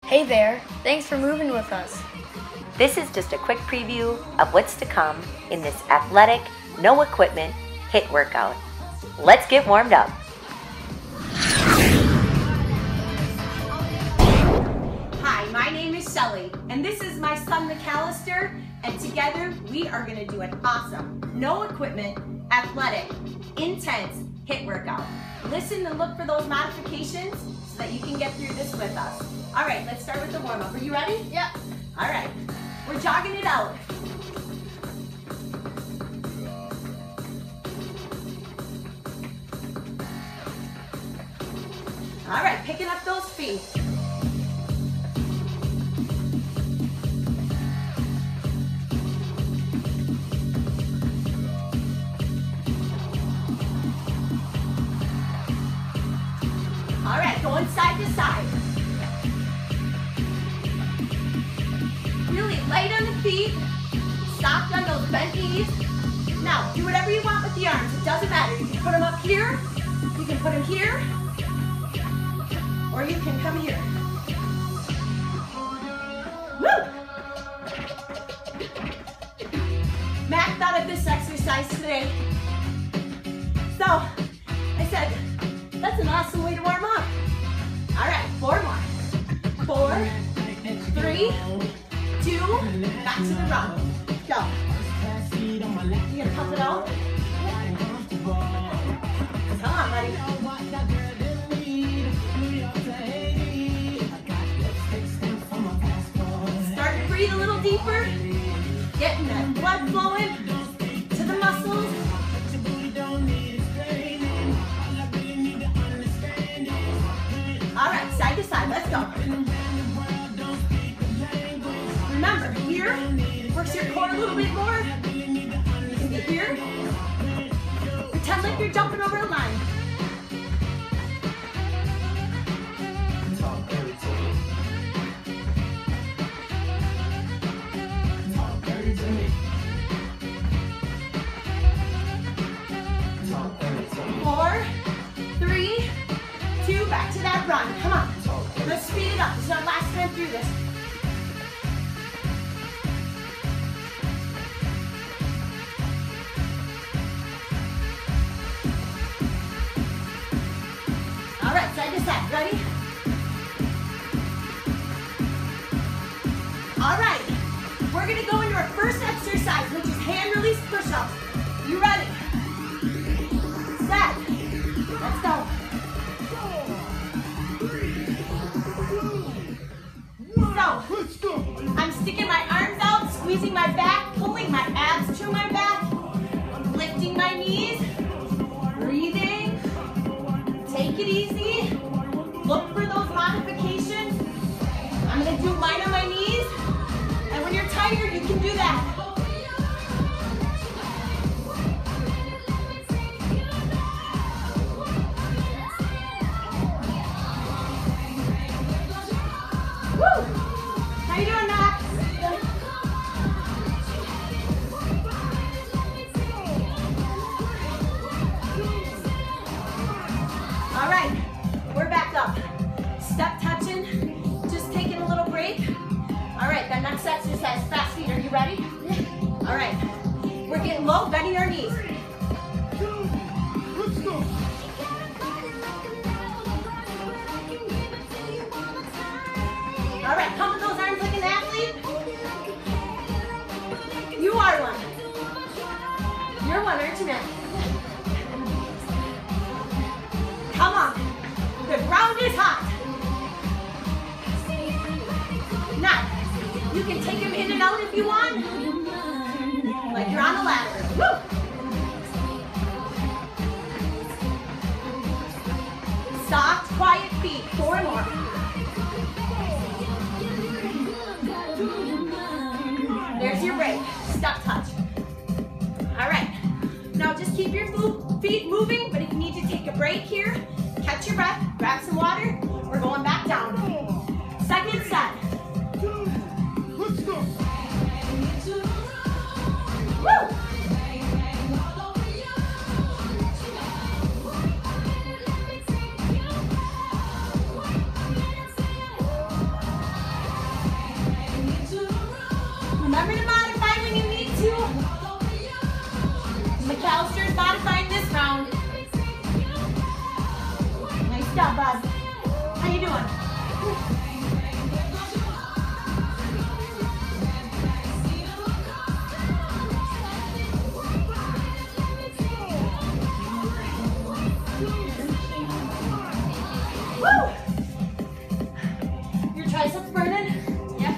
Hey there, thanks for moving with us. This is just a quick preview of what's to come in this athletic, no equipment HIIT workout. Let's get warmed up. Hi, my name is Shelly, and this is my son McAllister, and together we are going to do an awesome, no equipment, athletic, intense HIIT workout. Listen and look for those modifications so that you can get through this with us. All right, let's start with the warm-up. Are you ready? Yep. All right, we're jogging it out. All right, picking up those feet. All right, going side to side. Really light on the feet, soft on those bent knees. Now, do whatever you want with the arms. It doesn't matter. You can put them up here, you can put them here, or you can come here. Woo! Mac thought of this exercise today. So, I said, that's an awesome way to warm up. All right, 4 more. 4, 3, 2, back to the run. Go. You gonna pump it out? Come on, buddy. Start to breathe a little deeper. Getting that blood flowing to the muscles. All right, side to side, let's go. Remember, here, works your core a little bit more. You can be here. Pretend like you're jumping over a line. Four, 3, 2, back to that run. Come on. Let's speed it up. This is our last time through this. All right, side to side. Ready? All right. We're going to go into our first exercise, which is hand release push-ups. You ready? Set. Let's go. So, I'm sticking my arms out, squeezing my back, pulling my abs to my back, lifting my knees, breathing, take it easy, look for those modifications. I'm gonna do mine on my knees, and when you're tired, you can do that. Woo! How you doing, Max? All right, we're back up. Step touching, just taking a little break. All right, that next exercise, fast feet. Are you ready? All right, we're getting low, bending our knees. Let's go. All right, come with those arms like an athlete. You are one. You're one, aren't you, man? Come on. The ground is hot. Now, you can take them in and out if you want. Like you're on a ladder. Woo! Soft, quiet feet. 4 more. There's your break. Step touch. All right. Now just keep your feet moving, but if you need to take a break here, catch your breath, grab some water. We're going back down. Second set. Let's go. Woo! biceps burning? Yeah.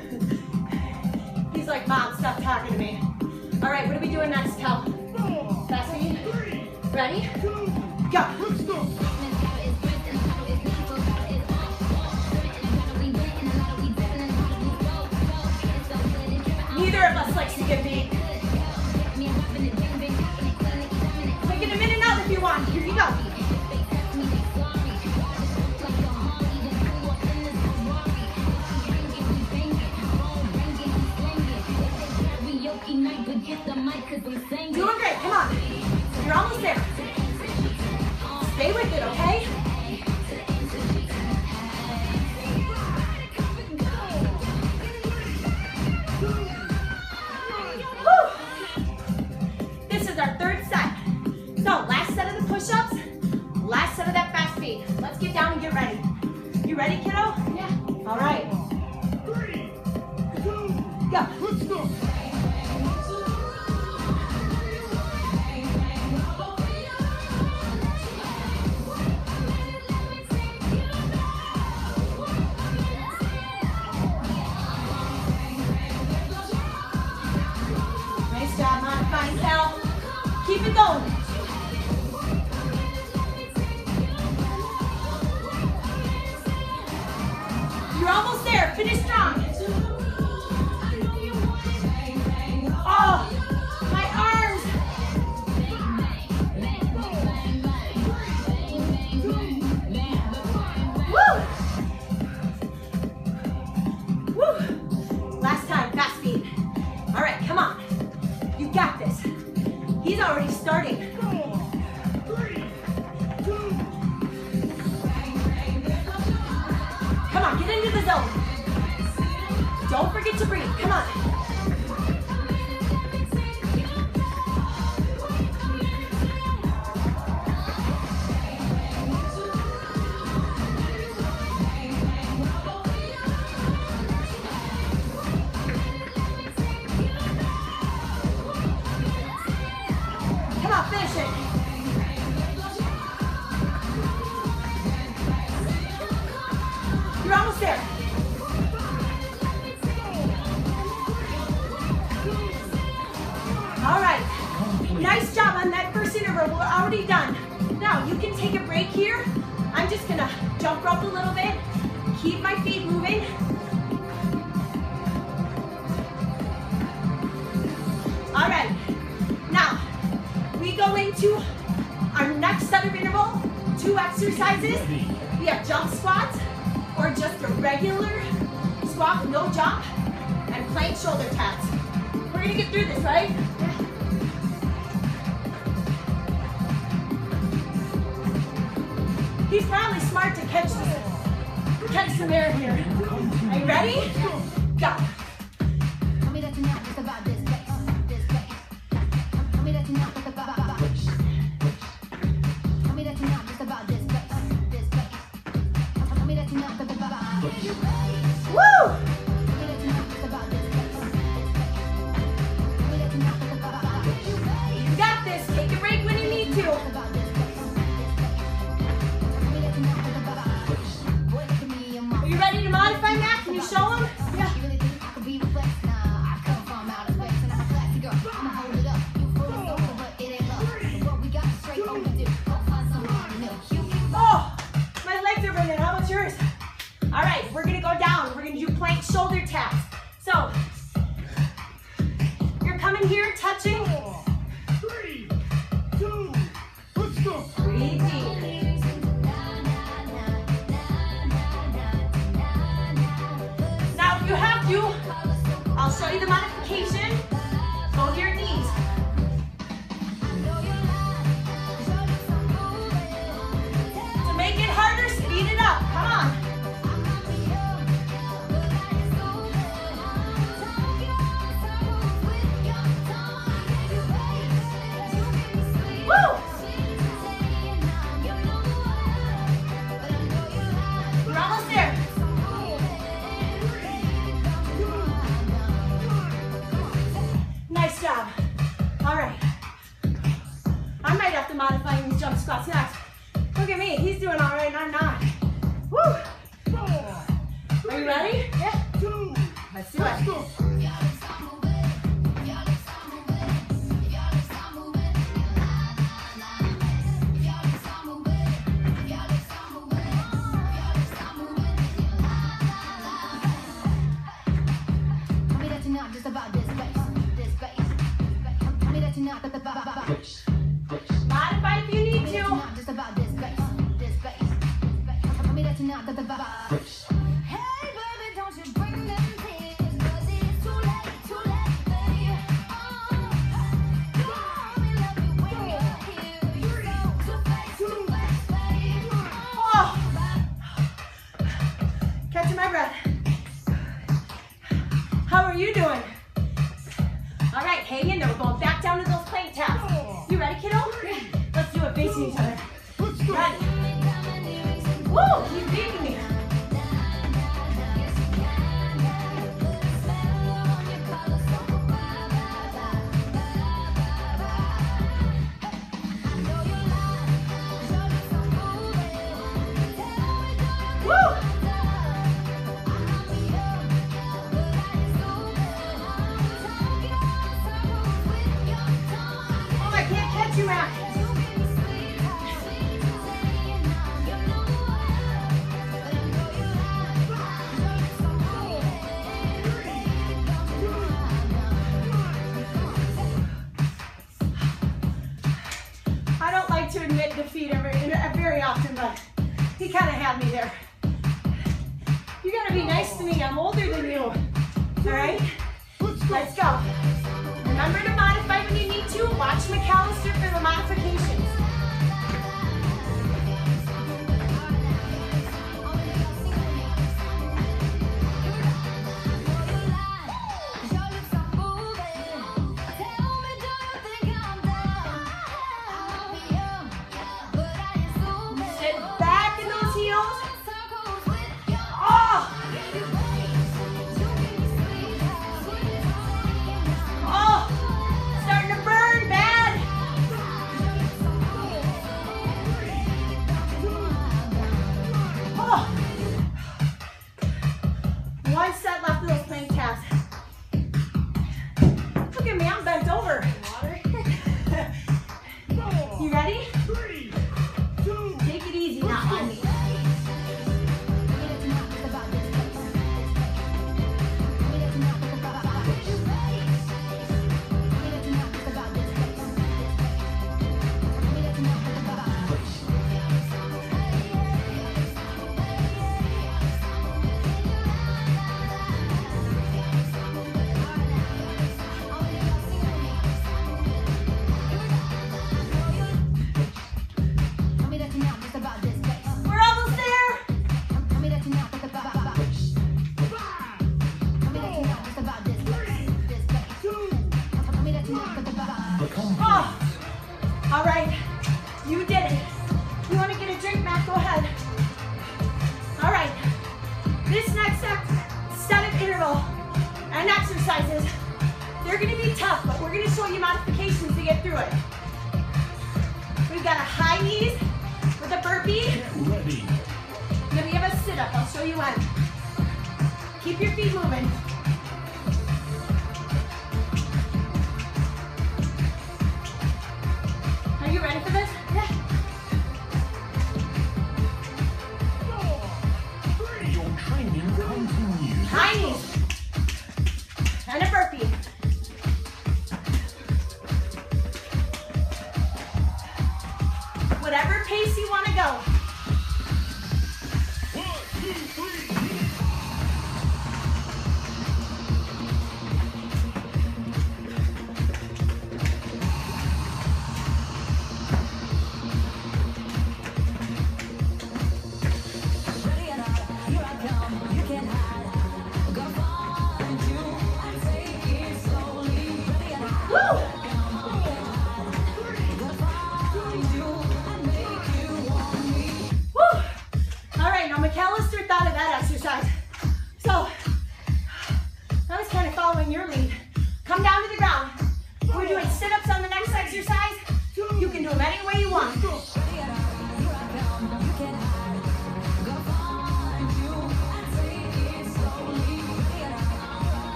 He's like, Mom, stop talking to me. All right, what are we doing next, Cal? Fast feet. Ready? Go. Let's go. Neither of us likes to get beat. Take it a minute out if you want. Here you go. Doing great, come on. You're almost there. Stay with it, okay? Woo. This is our third set. So last set of the push-ups, last set of that fast feet. Let's get down and get ready. You ready, kiddo? Yeah. All right. 3, 2, Go. let's go. Nice job, modifying, Cal. Keep it going. You're almost there. Finish strong. Oh, my arms. Woo. Woo. Last time, fast feet. All right, come on. You got this. He's already starting. 3, 2, Come on, get into the zone. Don't forget to breathe. Come on. Come on, finish it. You're almost there. All right. Nice job on that first interval. We're already done. Now you can take a break here. I'm just gonna jump rope a little bit. Keep my feet moving. All right. Now we go into our next set of interval. 2 exercises. We have jump squats or just a regular squat with no jump and plank shoulder taps. We're gonna get through this, right? He's probably smart to catch some air here. Are you ready? Go. Tell me that you're not just about this place. Tell me that you're not just about this. Tell me that you're not just about this place. Tell me that you're not just about this. Woo! Tell me that you're not just about this place. Tell me that you're not just about this. You got this. Take a break when you need to. About this place. Tell me that you're not just about this. Boy, look at me and my. Are you ready to modify, Matt? Can you show him? Yeah. You really think I could be replaced? Nah, I come from outer space and I'm a classy girl. I'ma hold it up. You full of soul, but it ain't love. What we got is straight overdue. Go find someone new. Oh, my legs are burning. How about yours? All right, we're gonna go down. We're gonna do plank shoulder taps. So you're coming here, touching. 3, 2, let's go. Breathe deep. Now, if you have to, I'll show you the modification. Go to your knees. To make it harder, speed it up. Come on. Woo! We're almost there. ready? Yeah. 2. Let's do it. Go. Tell me that you're not just about this bass. Tell me that you're not about this. Modify if you need Tell me that you're to. not just about this bass. Tell me that you're not just about this. Hey baby, don't you bring them tears, 'cause it's too late, baby. You only love me when you're here. You go too fast, baby. Oh. Catching my breath. How are you doing? All right, hang in there. We're going back down to those plank taps. You ready, kiddo? Let's do it facing each other. Let's go. Ready? Woo! Keep beating me. Woo! Oh, I can't catch you out. I don't like to admit defeat very often, but he kind of had me there. You gotta be nice to me. I'm older than you. All right? Let's go. Remember to modify when you need to. Watch McAllister for the modifications. Sit back in those heels. Oh! Oh! Starting to burn bad. Oh! One set left of those plank taps. Look at me, I'm bent over. You ready? 3, 2. Take it easy now on me. We're almost there. Oh, all right, you did it. You want to get a drink, Matt? Go ahead. All right, this next set of interval and exercises, they're going to be tough, but we're going to show you modifications to get through it. We've got a high knees with a burpee. Ready. Then we have a sit-up. I'll show you one. Keep your feet moving. Are you ready for this? Yeah. 4, 3. Your training continues. High knees. And a burpee. Whatever pace you want to go. 1, 2, 3. Ready or not, here I come. You can't hide.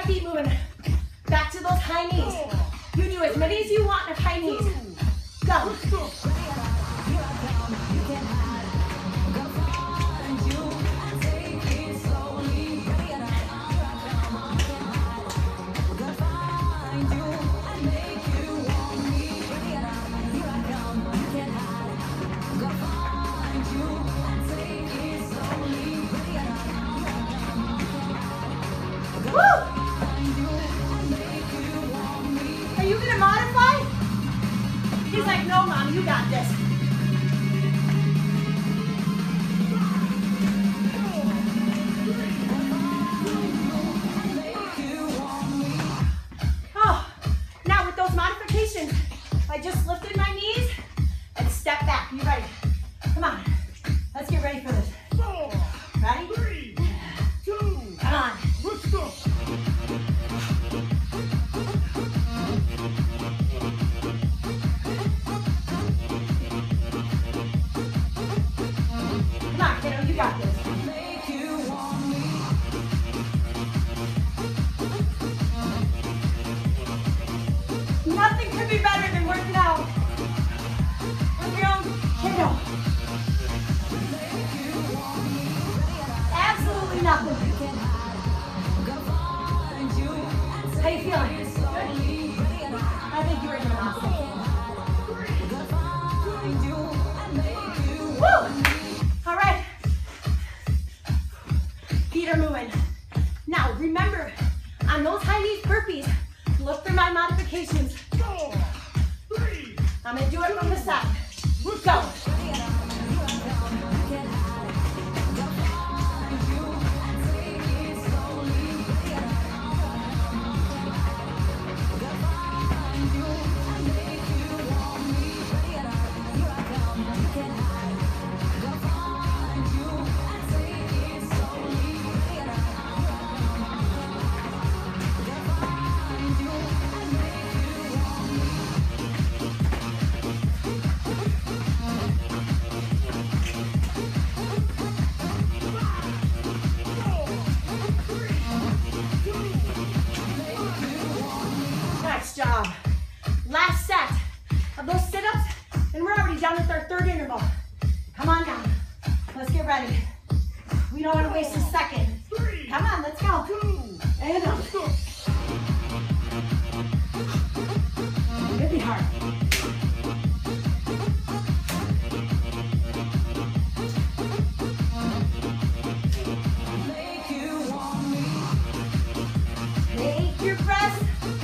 feet moving. Back to those high knees. You do as many as you want of high knees. Go. You got this. Oh, now with those modifications, I just lifted my knees and step back. You ready? Come on. Let's get ready for this. Ready? 3, 2, come on. Let's go. You got this. Nothing could be better than working out with your own kiddo. Absolutely nothing. How you feeling? Good? I think you were doing awesome. Woo! All right. Feet are moving. Now remember, on those high knees burpees, look for my modifications. 4, 3. I'm gonna do it from the side. Go. Nice job. Last set of those sit-ups, and we're already done with our third interval. Come on now. Let's get ready. We don't want to waste a second. 3, Come on, let's go. 2, And up. let's go. It'll be hard. Take your breath.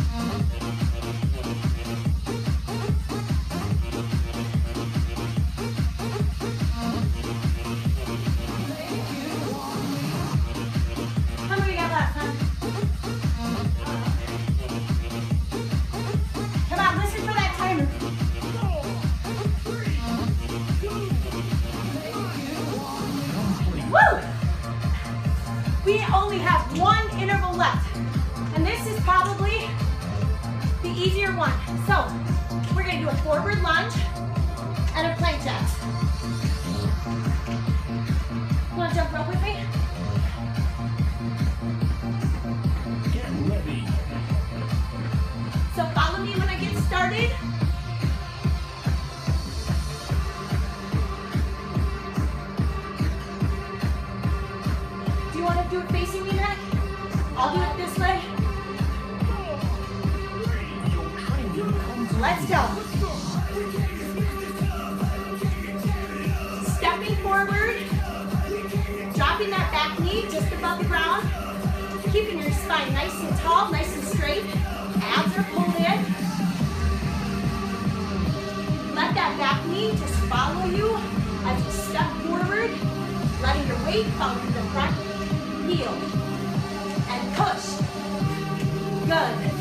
How many we got left, huh? Come on, listen for that timer. 4, 3, 2, Woo! We only have one interval left, and this is probably the easier one. So, we're gonna do a forward lunge and a plank jacks. Wanna jump rope with me? get ready. So follow me when I get started. Do you want to do it facing me next? I'll do it this way. 4, 3, your training continues. Let's go. Stepping forward, dropping that back knee just above the ground, keeping your spine nice and tall, nice and straight. Abs are pulled in. Let that back knee just follow you as you step forward, letting your weight fall to the front heel. And push. Good.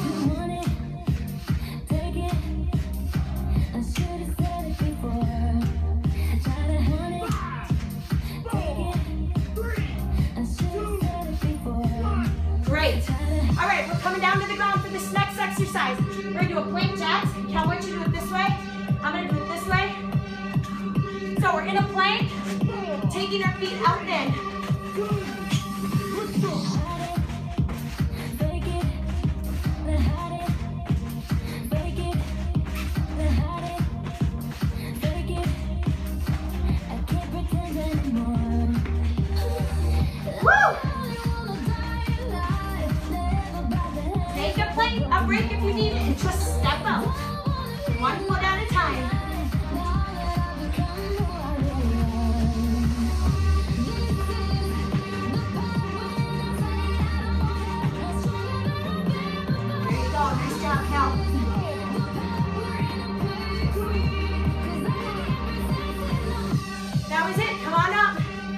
Great. All right, we're coming down to the ground for this next exercise. We're gonna do a plank jacks. Cal, why don't you do it this way? I'm gonna do it this way. So we're in a plank, taking our feet out and in. one foot at a time. There you go, nice job, Cal. That was it, come on up.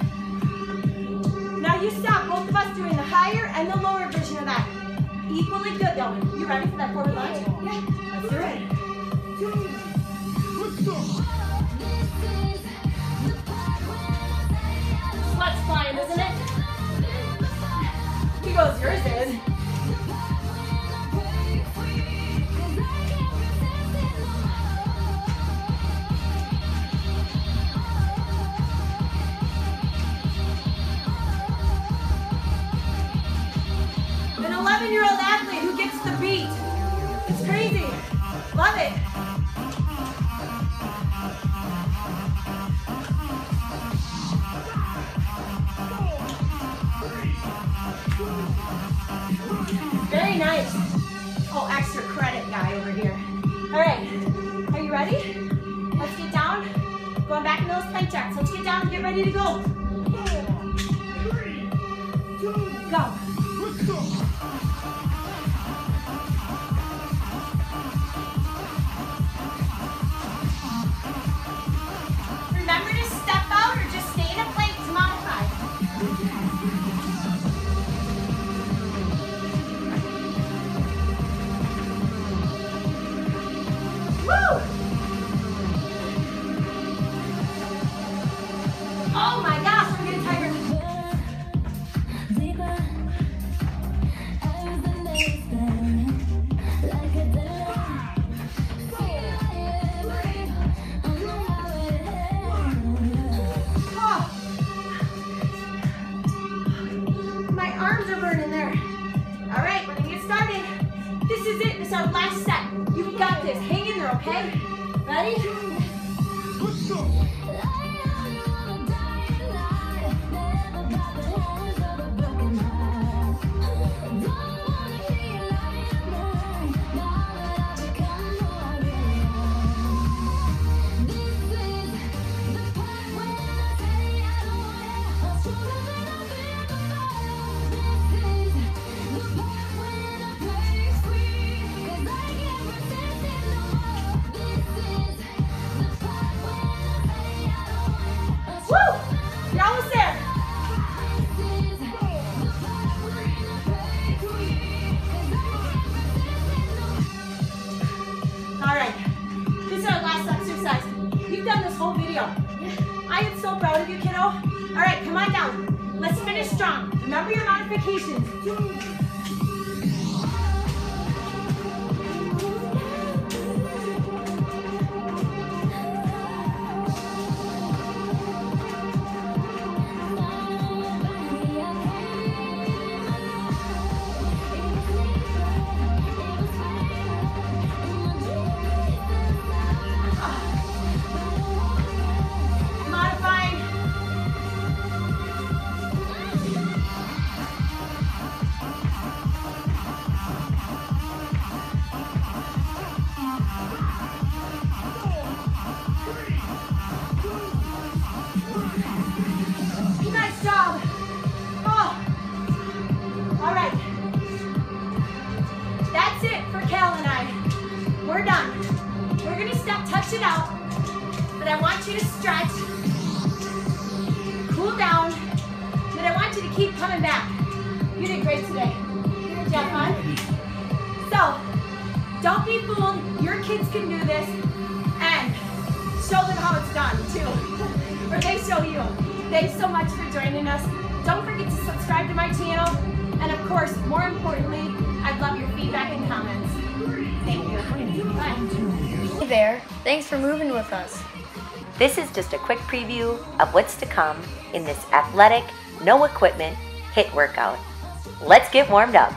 Now you stop, both of us doing the higher and the lower version of that. Equally good though. You ready for that forward lunge? Yeah, let's do it. Sweat's flying, isn't it? He goes, yours is. An 11-year-old athlete who gets the beat. It's crazy. Love it. Very nice. Oh, extra credit guy over here. All right, are you ready? Let's get down. Going back into those plank jacks. Let's get down and get ready to go. 4, 3, 2, Go. let's go. Remember to step out or just stay in a plank to modify. Woo! Oh my gosh, I'm getting tired. Oh. My arms are burning there. All right, we're gonna get started. This is it, this is our last set. You've got this, hang in there, okay? Ready? Let's go. Woo! You're almost there. All right, this is our last exercise. You've done this whole video. I am so proud of you, kiddo. All right, come on down. Let's finish strong. Remember your modifications. Modifying. Nice job. Oh. All right. That's it for Cal and I. We're done. We're gonna step, touch it out, but I want you to stretch, cool down, but I want you to keep coming back. You did great today. Good job, hon. So, don't be fooled. Your kids can do this, and show them how it's done too, or they show you. Thanks so much for joining us. Don't forget to subscribe to my channel, and of course, more importantly, I'd love your feedback and comments. Thank you. Bye. Hey there, thanks for moving with us. This is just a quick preview of what's to come in this athletic, no equipment HIIT workout. Let's get warmed up.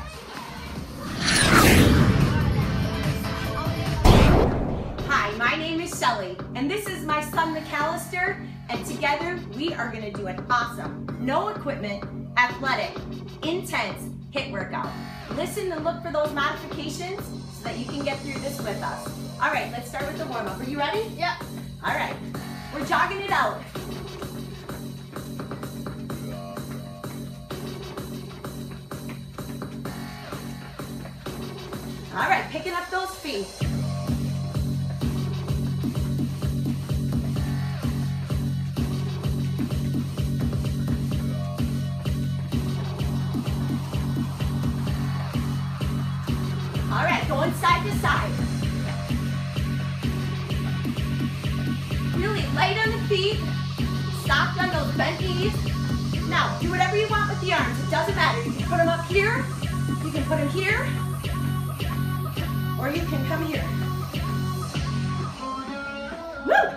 Hi, my name is Shelly, and this is my son McAllister, and together we are gonna do an awesome, no equipment, athletic, intense HIIT workout. Listen and look for those modifications so that you can get through this with us. All right, let's start with the warm-up. Are you ready? Yep. All right, we're jogging it out. All right, picking up those feet. All right, going side to side. Really light on the feet, soft on those bent knees. Now, do whatever you want with the arms. It doesn't matter. You can put them up here, you can put them here, or you can come here. Woo!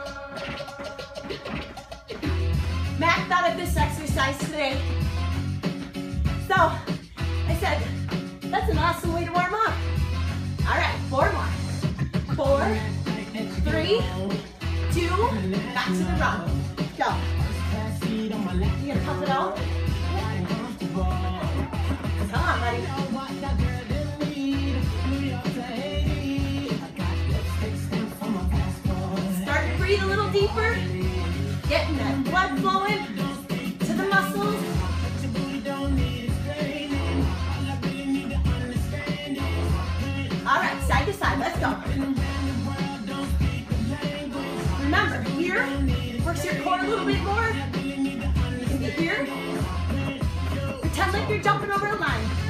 Mac thought of this exercise today. So, I said, that's an awesome way to warm up. All right, 4 more. 4, 3, 2, back to the run. Go. You gonna pump it out? Come on, buddy. Start to breathe a little deeper. Getting that blood flowing to the muscles. All right, side to side, let's go. Remember, here, works your core a little bit more. You can be here. Pretend like you're jumping over a line.